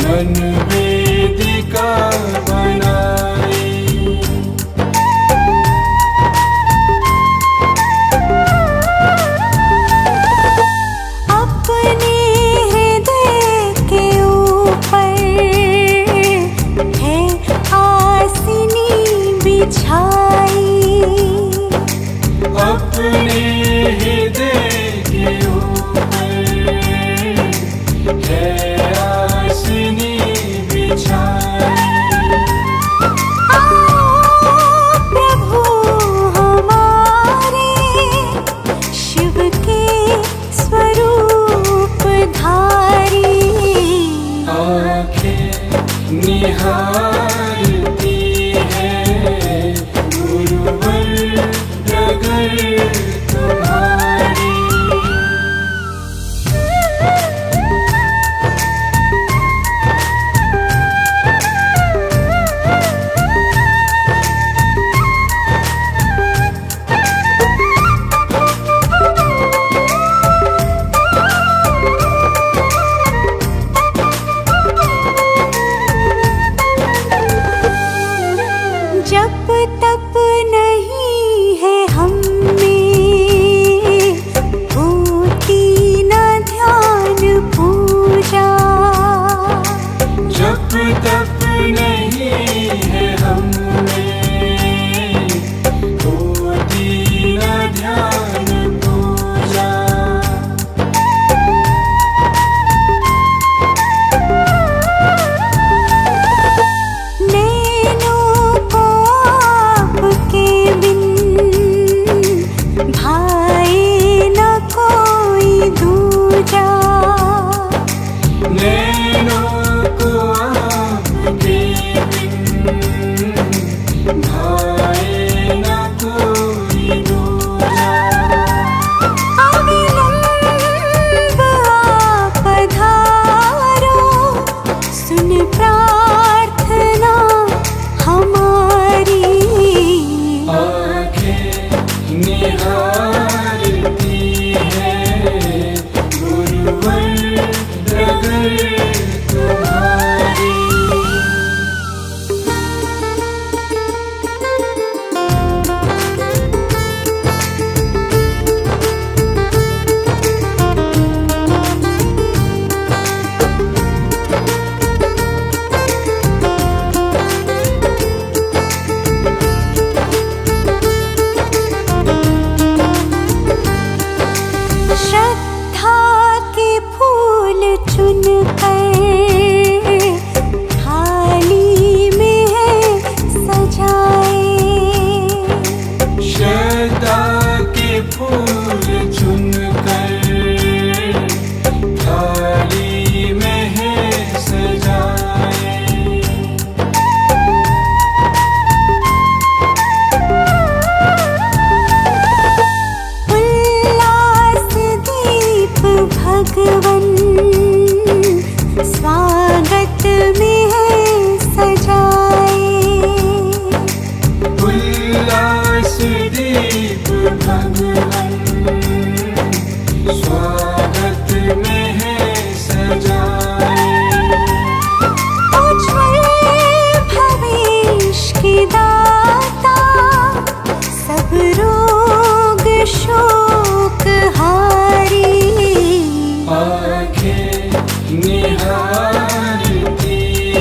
मन वेदिका बनाई। अपने हृदय के ऊपर है आसनी बिछाई। अपने हृदय के ऊपर है आसनी बिछाई। प्रभु हमारे शिव के स्वरूप धारी। आँखें निहारती है गुरुवर डगर तुम्हारी। जप तप नहीं है हम में, होती न ध्यान पूजा। जप तप नहीं है हमें, होती न ध्यान पूजा। नैनों को आपके बिन भाए न कोई दूजा। नैनों को आपके बिन भाए न कोई दूजा। अविलंब आप पधारो, सुन प्रार्थना हमारी। आँखें निहारती है गुरुवर डगर तुम्हारी। श्रद्धा के फूल चुनकर थाली में है सजाए। श्रद्धा के फूल चुनकर थाली में है सजाए। उल्लास दीप भगवन स्वागत में है सजाए। उल्लास दीप भगवन स्वागत में है सजाए। उज्ज्वल भविष्य की दाता, सब रोग शोक हारी। आँखें निहारती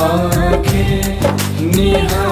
आंखें निहारे